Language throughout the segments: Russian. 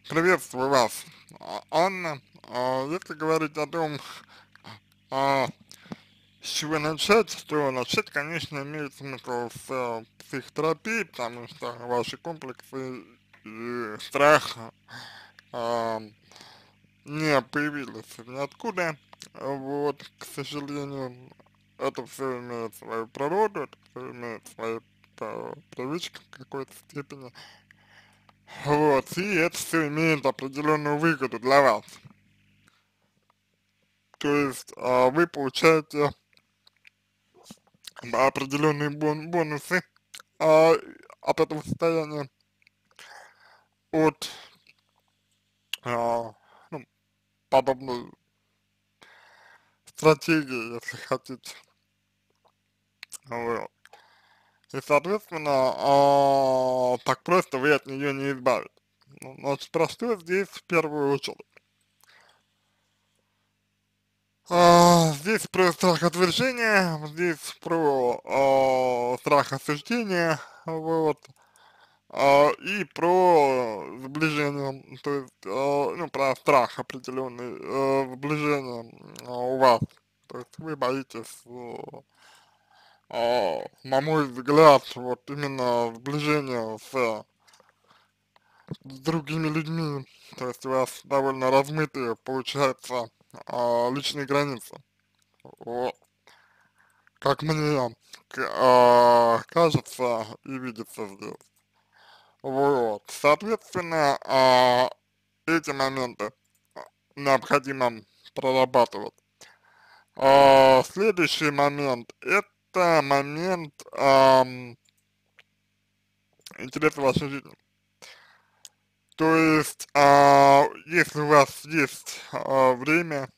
Приветствую вас, Анна. Если говорить о том, а, с чего начать, то начать, конечно, имеет смысл с психотерапии, потому что ваши комплексы и страх а, не появились ниоткуда. Вот, к сожалению, это все имеет свою природу, это все имеет свои привычки в какой-то степени. Вот, и это все имеет определенную выгоду для вас. То есть вы получаете определенные бонусы а, от этого состояния, от а, ну, подобной стратегии, если хотите. Вот. И, соответственно, так просто вы от нее не избавитесь. Ну, значит, про что здесь в первую очередь? Здесь про страх отвержения, здесь про страх осуждения, вот, и про сближение, то есть, ну, про страх определенный, сближения у вас. То есть вы боитесь, на мой взгляд, вот именно сближения с другими людьми. То есть у вас довольно размытые, получается, личные границы. Вот. Как мне кажется и видится здесь. Вот. Соответственно, эти моменты необходимо прорабатывать. Следующий момент, это момент интереса вашей жизни. То есть, если у вас есть время,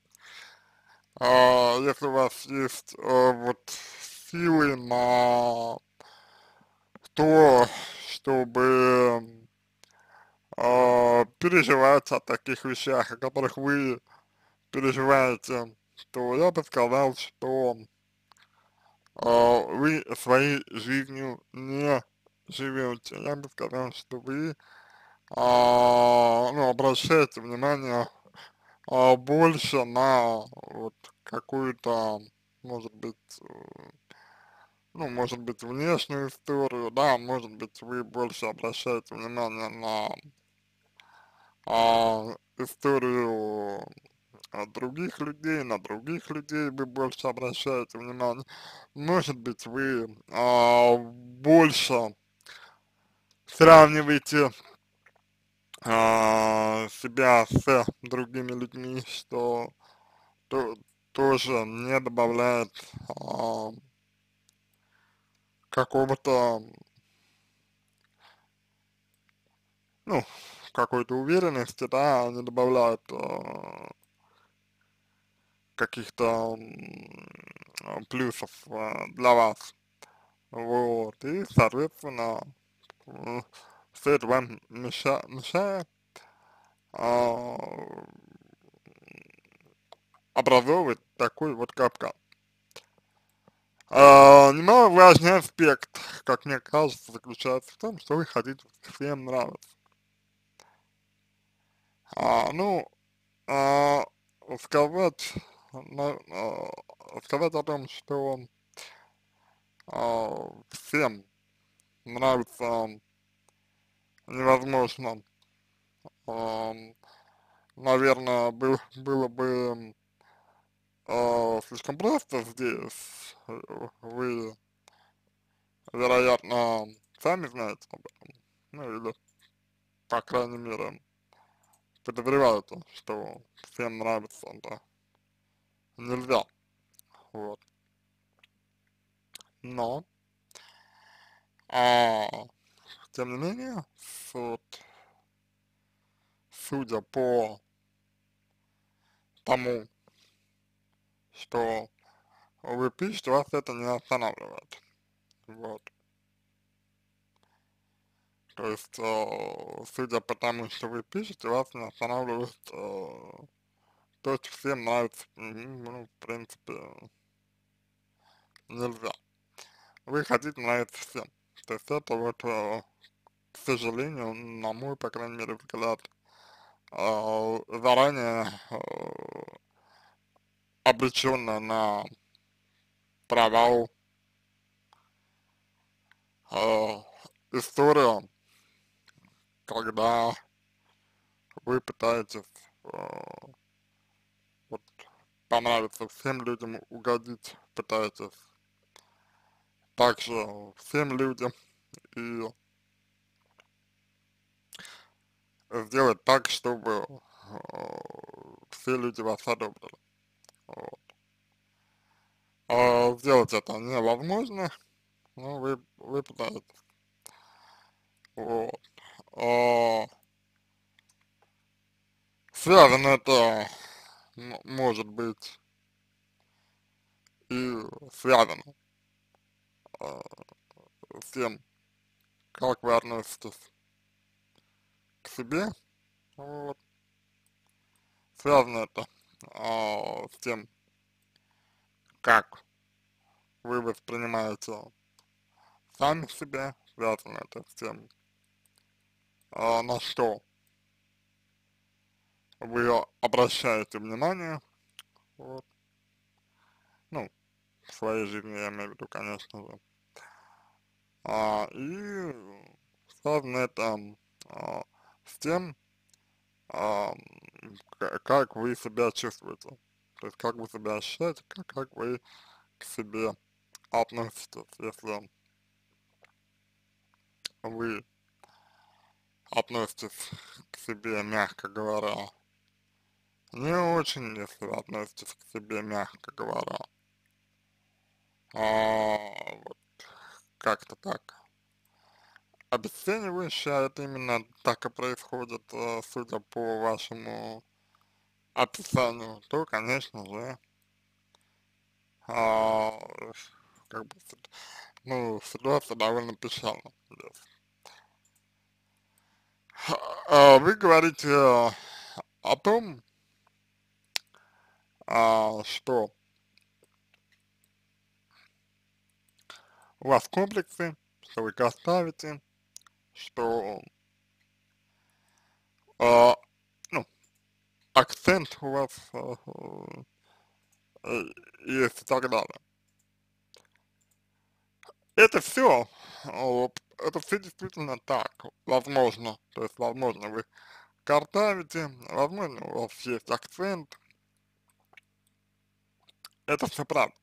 если у вас есть вот силы на то, чтобы переживать о таких вещах, о которых вы переживаете, то я бы сказал, что вы своей жизнью не живете. Я бы сказал, что вы ну, обращаете внимание больше на вот какую-то, может быть, ну, может быть, внешнюю историю, да, может быть, вы больше обращаете внимание на историю других людей, на других людей вы больше обращаете внимание. Может быть, вы больше сравниваете себя с другими людьми, что то, тоже не добавляет какого-то, ну, какой-то уверенности, да, не добавляет каких-то плюсов для вас. Вот, и, соответственно, м, все это вам мешает а, образовывать такой вот капкан. Немаловажный аспект, как мне кажется, заключается в том, что вы хотите всем нравиться. Ну, а, сказать, сказать о том, что всем нравится невозможно, наверное, было бы слишком просто здесь. Вы, вероятно, сами знаете об этом. Ну, или, по крайней мере, подозреваете, что всем нравится, да, нельзя. Вот. Но, а, тем не менее, вот, судя по тому, что вы пишете, вас это не останавливает. Вот. То есть, судя по тому, что вы пишете, вас не останавливает то, что всем нравится, ну, в принципе, нельзя. Вы хотите нравиться всем. То есть это вот, к сожалению, на мой, по крайней мере, взгляд, заранее обречённая на провал э, история, когда вы пытаетесь э, вот понравиться всем людям, угодить, пытаетесь также всем людям и сделать так, чтобы все люди вас одобрили. Вот. А сделать это невозможно, но вы пытаетесь. Вот. А, связано это может быть и связано а, с тем, как вы относитесь к себе. Вот. Связано это с тем, как вы воспринимаете сами себя, связано это с тем, на что вы обращаете внимание, вот, ну, в своей жизни я имею в виду, конечно же, и связано это а, с тем, а, как вы себя чувствуете, то есть как вы себя ощущаете, как вы к себе относитесь, если вы относитесь к себе, мягко говоря, не очень, если вы относитесь к себе, мягко говоря, вот как-то так обесценивающе, а это именно так и происходит, судя по вашему описанию, то, конечно же, а, как бы, ну, ситуация довольно печальна здесь. Вы говорите о том, что у вас комплексы, что вы ставите, что, а, ну, акцент у вас э, есть и так далее. Это все, вот, это все действительно так, возможно, то есть, возможно, вы картавите, возможно, у вас есть акцент, это все правда.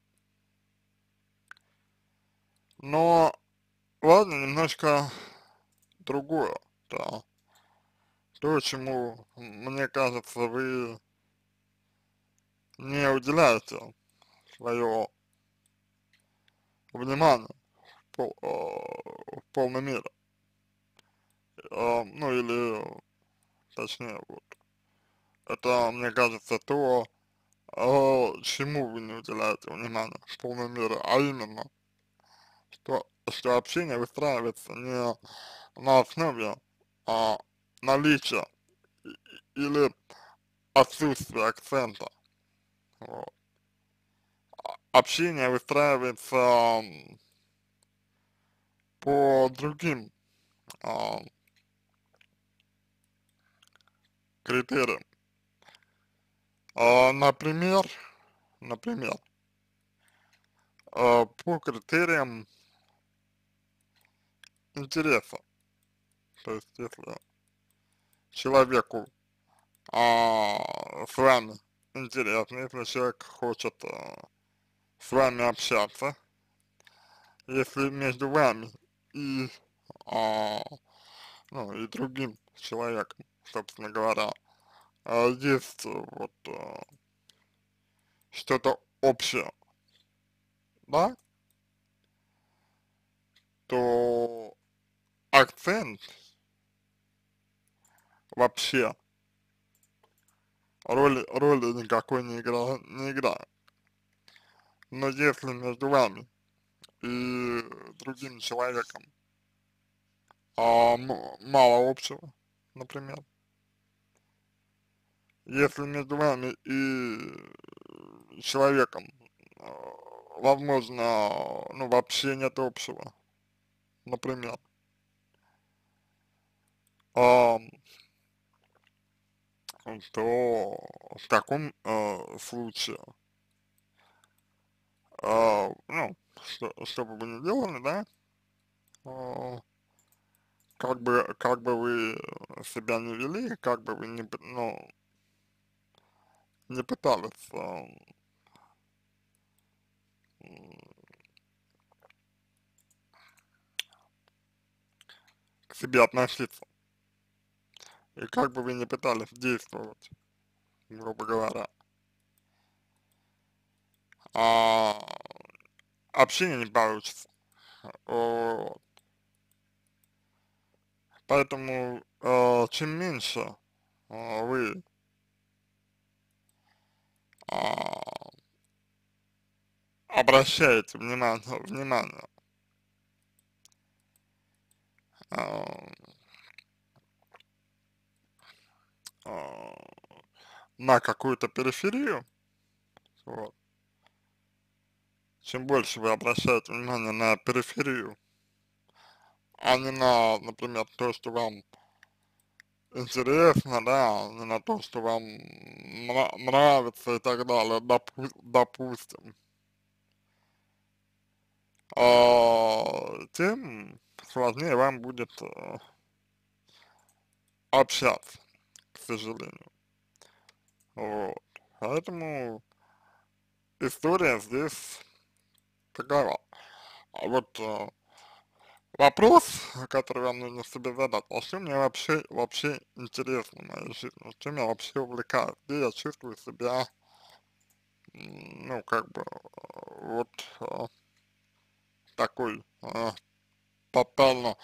Но важно немножко другое, да, то, чему, мне кажется, вы не уделяете свое внимание в полной мере, ну или, точнее, вот, это, мне кажется, то, чему вы не уделяете внимания в полной мере, а именно, что общение выстраивается не на основе а, наличия или отсутствия акцента. Вот. Общение выстраивается по другим а, критериям. Например, например, по критериям интереса. То есть, если человеку с вами интересно, если человек хочет с вами общаться, если между вами и, а, ну, и другим человеком, собственно говоря, есть вот что-то общее, да, то акцент вообще роли никакой не играет. Но если между вами и другим человеком мало общего, например, если между вами и человеком, возможно, ну, вообще нет общего, например, то в таком случае, ну, что бы вы ни делали, да, а, как бы вы себя не вели, как бы вы не, ну, не пытались к себе относиться, и как бы вы не пытались действовать, грубо говоря, а, общение не получится. Вот. Поэтому чем меньше вы а, обращаете внимание а, а, на какую-то периферию, вот, чем больше вы обращаете внимание на периферию, а не на, например, то, что вам интересно, да, не на то, что вам нравится и так далее, допустим, тем сложнее вам будет общаться, к сожалению. Вот. Поэтому история здесь такова. А вот вопрос, который вам нужно себе задать, а что мне вообще интересно в моей жизни, что меня вообще увлекает, где я чувствую себя, ну, как бы, вот такой тотально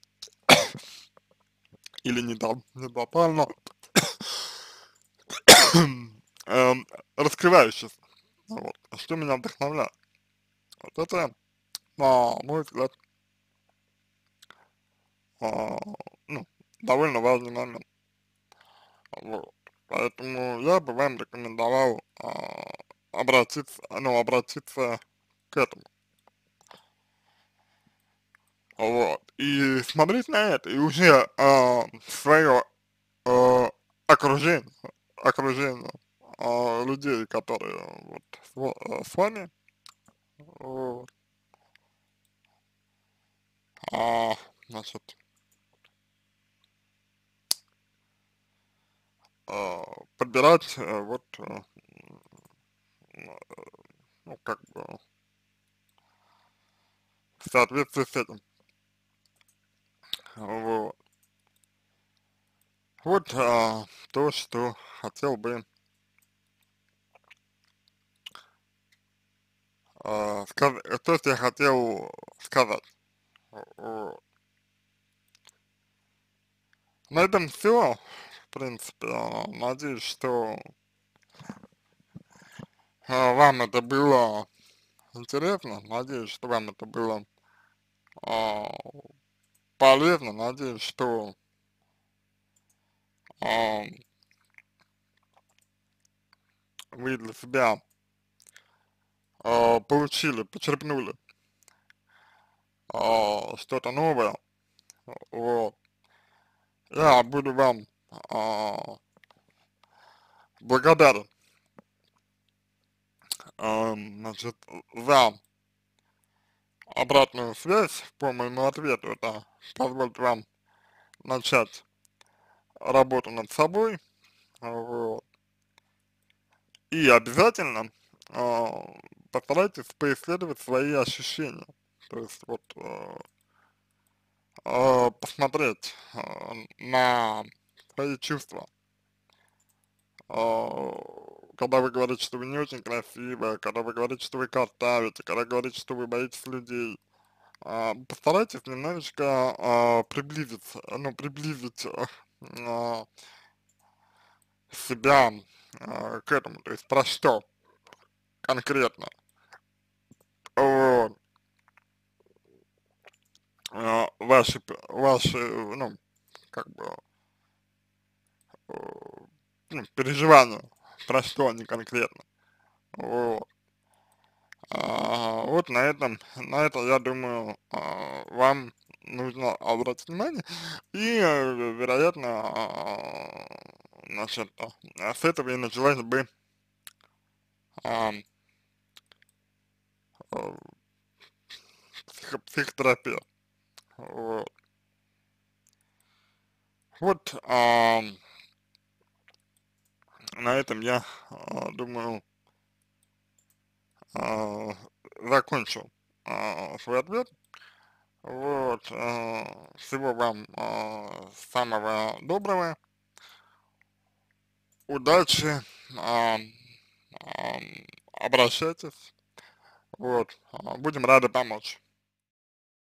или не тотально раскрывающийся, вот, что меня вдохновляет. Вот это, на мой взгляд, а, ну, довольно важный момент. Вот. Поэтому я бы вам рекомендовал обратиться к этому. Вот. И смотреть на это, и уже свое а, окружение, окружение людей, которые вот с вами, вот, значит, подбирать вот, ну, как бы, в соответствии с этим. Вот. Вот то, что хотел бы то, что я хотел сказать. Вот. На этом все, в принципе. Надеюсь, что вам это было интересно. Надеюсь, что вам это было а, полезно. Надеюсь, что а, вы для себя получили, почерпнули что-то новое. Вот. Я буду вам а, благодарен, значит, за обратную связь по моему ответу. Это позволит вам начать работу над собой. Вот. И обязательно постарайтесь поисследовать свои ощущения. То есть вот посмотреть на свои чувства. А, Когда вы говорите, что вы не очень красивая, когда вы говорите, что вы картавите, когда говорите, что вы боитесь людей, постарайтесь немножечко приблизиться, ну, приблизить а, себя к этому, то есть про что конкретно. Вот. Ваши, ну, как бы, э, ну, переживания, про что они конкретно. Вот. Вот на это, я думаю, вам нужно обратить внимание, и, вероятно, значит, с этого и началась бы а, а, психотерапия. Вот. Вот, на этом я, думаю, а, закончил, свой ответ. Вот, всего вам, самого доброго, удачи, ам, обращайтесь, вот, будем рады помочь.